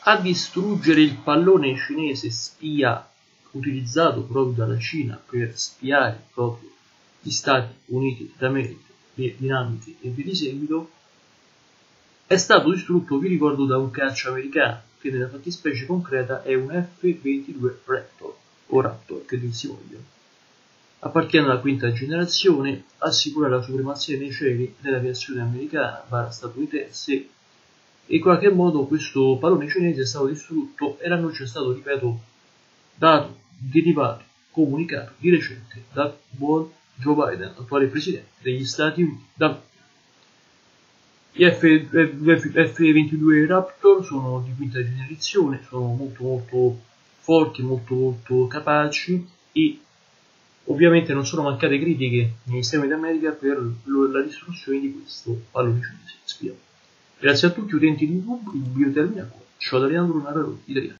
a distruggere il pallone cinese spia utilizzato proprio dalla Cina per spiare proprio gli Stati Uniti d'America, le dinamiche e via di seguito, è stato distrutto, vi ricordo, da un caccia americano, che nella fattispecie concreta è un F-22 Raptor, o Raptor, che dir si voglia. Appartiene alla quinta generazione, assicura la supremazia nei cieli dell'aviazione americana, statunitense, e in qualche modo questo pallone cinese è stato distrutto e l'annuncio è stato, ripeto, dato, derivato, comunicato di recente dal buon Joe Biden, attuale presidente degli Stati Uniti d'America. Gli F-22 Raptor sono di quinta generazione, sono molto forti, molto capaci e ovviamente non sono mancate critiche negli Stati Uniti d'America per la distruzione di questo pallone cinese spia. Grazie a tutti utenti di YouTube, il video termina qua. Ciao da Leandro, narratore italiano.